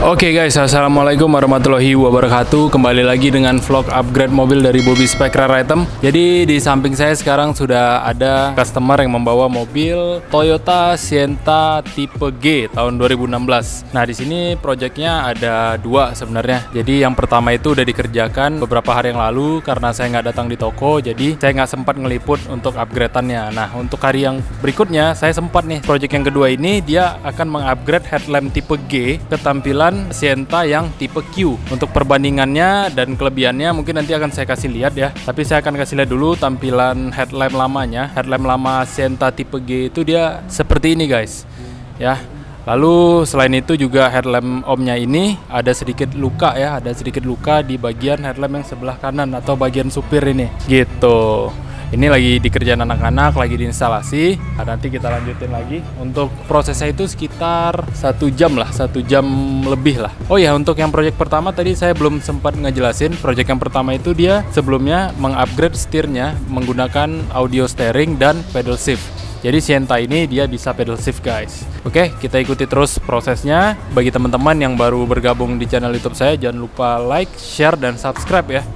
Oke guys, assalamualaikum warahmatullahi wabarakatuh. Kembali lagi dengan vlog upgrade mobil dari Bobby Spec Rare Item. Jadi di samping saya sekarang sudah ada customer yang membawa mobil Toyota Sienta tipe G tahun 2016. Nah di sini projectnya ada dua sebenarnya. Jadi yang pertama itu udah dikerjakan beberapa hari yang lalu karena saya nggak datang di toko. Jadi saya nggak sempat ngeliput untuk upgrade-annya. Nah untuk hari yang berikutnya saya sempat nih. Project yang kedua ini dia akan mengupgrade headlamp tipe G ke tampilan Sienta yang tipe Q. Untuk perbandingannya dan kelebihannya mungkin nanti akan saya kasih lihat ya. Tapi saya akan kasih lihat dulu tampilan headlamp lamanya. Headlamp lama Sienta tipe G itu dia seperti ini guys. Ya. Lalu selain itu juga headlamp omnya ini ada sedikit luka ya, ada sedikit luka di bagian headlamp yang sebelah kanan atau bagian supir ini. Gitu. Ini lagi dikerjain anak-anak, lagi diinstalasi. Nah, nanti kita lanjutin lagi. Untuk prosesnya itu sekitar 1 jam lah, 1 jam lebih lah. Oh ya, untuk yang project pertama tadi saya belum sempat ngejelasin. Project yang pertama itu dia sebelumnya mengupgrade setirnya menggunakan audio steering dan pedal shift. Jadi Sienta ini dia bisa pedal shift guys. Oke, kita ikuti terus prosesnya. Bagi teman-teman yang baru bergabung di channel YouTube saya, jangan lupa like, share, dan subscribe ya.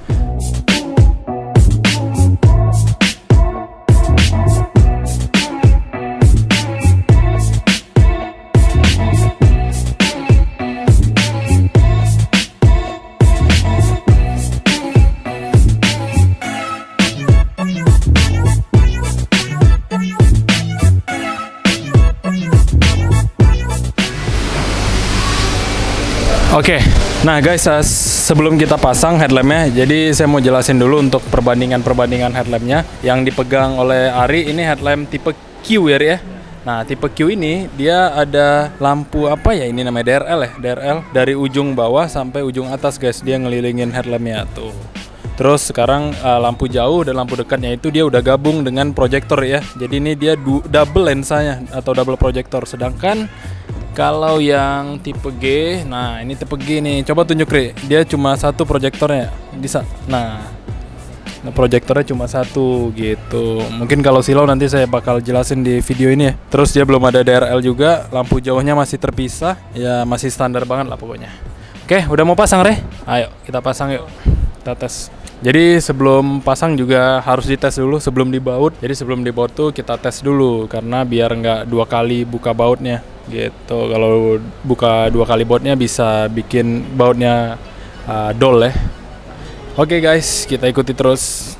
Oke, nah guys, sebelum kita pasang headlampnya, jadi saya mau jelasin dulu untuk perbandingan headlampnya. Yang dipegang oleh Ari ini headlamp tipe Q ya. Nah tipe Q ini dia ada lampu apa ya, ini namanya DRL ya, DRL dari ujung bawah sampai ujung atas guys, dia ngelilingin headlampnya tuh. Terus sekarang lampu jauh dan lampu dekatnya itu dia udah gabung dengan proyektor ya. Jadi ini dia double lensanya atau double proyektor. Sedangkan kalau yang tipe G, nah ini tipe G nih, coba tunjuk Ri, dia cuma satu proyektornya, bisa. Nah proyektornya cuma satu gitu. Mungkin kalau silau nanti saya bakal jelasin di video ini ya. Terus dia belum ada DRL juga, lampu jauhnya masih terpisah, ya masih standar banget lah pokoknya. Oke, udah mau pasang Re? Ayo kita pasang yuk, kita tes. Jadi sebelum pasang juga harus dites dulu sebelum dibaut. Jadi sebelum dibaut tuh kita tes dulu karena biar nggak 2 kali buka bautnya gitu. Kalau buka 2 kali bautnya bisa bikin bautnya dol ya. Oke guys, kita ikuti terus.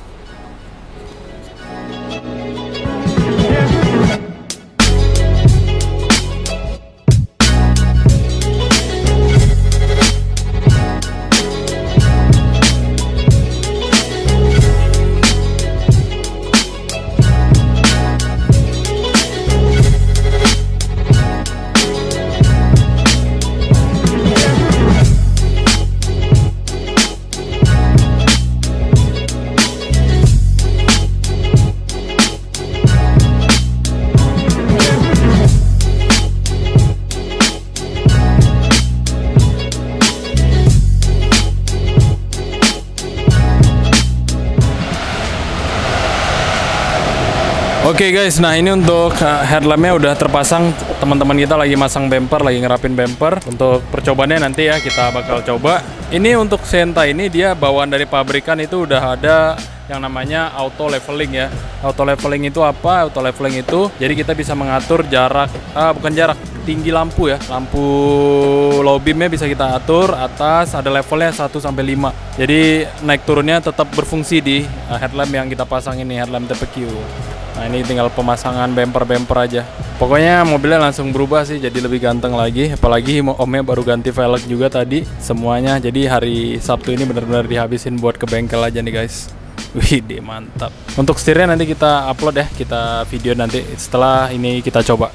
Oke guys, nah ini untuk headlampnya udah terpasang. Teman-teman kita lagi masang bumper, lagi ngerapin bumper. Untuk percobaannya nanti ya kita bakal coba. Ini untuk Sienta ini dia bawaan dari pabrikan itu udah ada yang namanya auto leveling ya. Auto leveling itu apa? Auto leveling itu jadi kita bisa mengatur jarak, bukan jarak, tinggi lampu ya. Lampu low beamnya bisa kita atur, atas ada levelnya 1 sampai 5. Jadi naik turunnya tetap berfungsi di headlamp yang kita pasang ini, headlamp tipe Q. Nah ini tinggal pemasangan bumper-bumper aja. Pokoknya mobilnya langsung berubah sih, jadi lebih ganteng lagi. Apalagi omnya baru ganti velg juga tadi semuanya. Jadi hari Sabtu ini benar-benar dihabisin buat ke bengkel aja nih guys. Wih, mantap. Untuk setirnya nanti kita upload ya, kita video nanti setelah ini kita coba.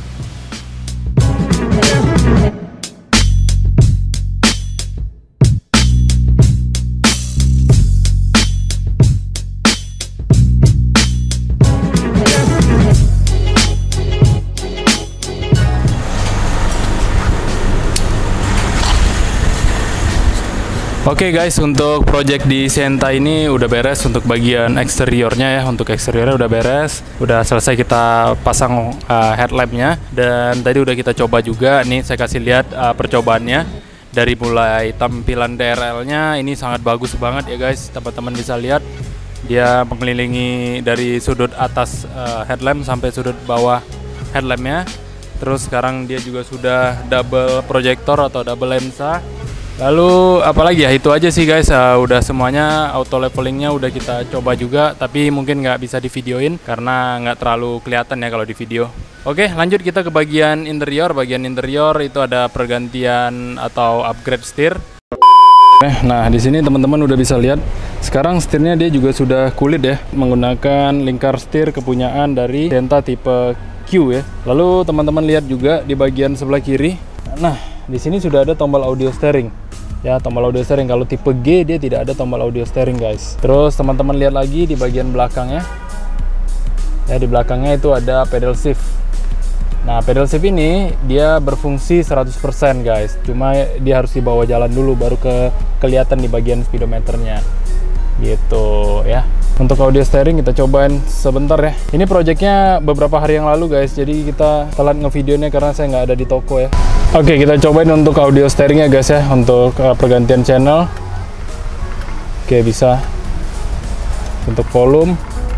Oke guys, untuk project di Sienta ini udah beres untuk bagian eksteriornya ya. Untuk eksteriornya udah beres, udah selesai kita pasang headlampnya. Dan tadi udah kita coba juga, nih saya kasih lihat percobaannya. Dari mulai tampilan DRL-nya ini sangat bagus banget ya guys. Teman-teman bisa lihat dia mengelilingi dari sudut atas headlamp sampai sudut bawah headlampnya. Terus sekarang dia juga sudah double proyektor atau double lensa. Lalu apalagi ya, itu aja sih guys. Udah semuanya, auto levelingnya udah kita coba juga, tapi mungkin nggak bisa di videoin karena nggak terlalu kelihatan ya kalau di video. Oke, lanjut kita ke bagian interior. Bagian interior itu ada pergantian atau upgrade setir. Nah, di sini teman-teman udah bisa lihat. Sekarang setirnya dia juga sudah kulit ya, menggunakan lingkar setir kepunyaan dari Sienta tipe Q ya. Lalu teman-teman lihat juga di bagian sebelah kiri. Nah, di sini sudah ada tombol audio steering. Ya, tombol audio steering. Kalau tipe G dia tidak ada tombol audio steering guys. Terus teman-teman lihat lagi di bagian belakangnya. Ya, di belakangnya itu ada pedal shift. Nah, pedal shift ini dia berfungsi 100% guys. Cuma dia harus dibawa jalan dulu baru kelihatan di bagian speedometernya. Gitu ya. Untuk audio steering kita cobain sebentar ya. Ini projectnya beberapa hari yang lalu guys. Jadi kita telat ngevideonya karena saya nggak ada di toko ya. Oke, kita cobain untuk audio steeringnya guys ya. Untuk pergantian channel. Oke, bisa. Untuk volume.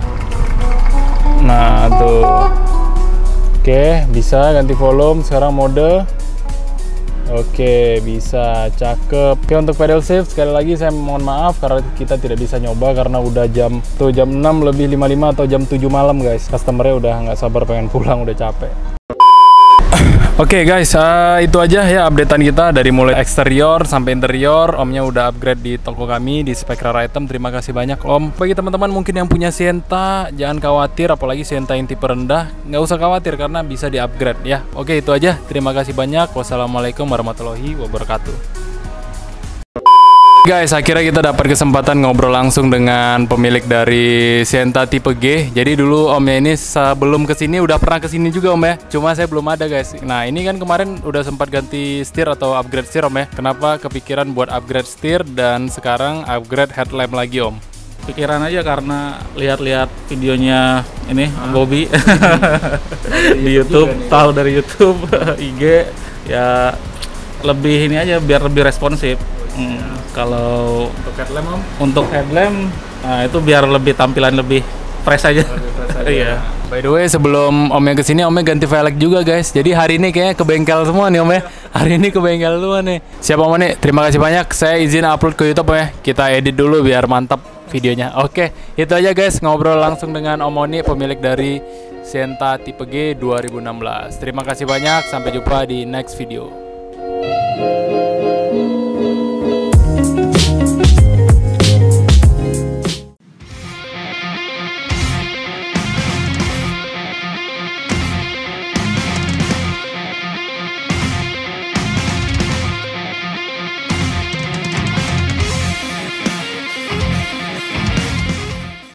Nah, tuh. Oke, bisa ganti volume. Sekarang mode. Oke, bisa, cakep. Oke, untuk pedal shift sekali lagi saya mohon maaf karena kita tidak bisa nyoba karena udah jam 6 lebih 55 atau jam 7 malam guys. Customernya udah nggak sabar pengen pulang, udah capek. Oke guys, itu aja ya updatean kita dari mulai eksterior sampai interior. Omnya udah upgrade di toko kami di Spectra Item. Terima kasih banyak Om. Bagi teman-teman mungkin yang punya Sienta, jangan khawatir, apalagi Sienta yang tipe rendah, nggak usah khawatir karena bisa di upgrade ya. Oke, itu aja. Terima kasih banyak. Wassalamualaikum warahmatullahi wabarakatuh. Guys, akhirnya kita dapat kesempatan ngobrol langsung dengan pemilik dari Sienta tipe G. Jadi dulu omnya ini sebelum kesini udah pernah kesini juga om ya. Cuma saya belum ada guys. Nah, ini kan kemarin udah sempat ganti setir atau upgrade setir om ya. Kenapa kepikiran buat upgrade setir dan sekarang upgrade headlamp lagi om? Pikiran aja karena lihat-lihat videonya ini Om Bobby di YouTube, tahu dari YouTube, IG ya lebih ini aja biar lebih responsif. Kalau Untuk headlamp om? untuk headlamp, nah itu biar lebih tampilan lebih fresh aja. Iya. By the way, sebelum omnya kesini, omnya ganti velg juga guys. Jadi hari ini kayaknya ke bengkel semua nih om ya. Hari ini ke bengkel semua nih. Siap om nih, terima kasih banyak. Saya izin upload ke YouTube ya. Kita edit dulu biar mantap videonya. Oke, itu aja guys, ngobrol langsung dengan Om Oni, pemilik dari Sienta tipe G 2016. Terima kasih banyak, sampai jumpa di next video.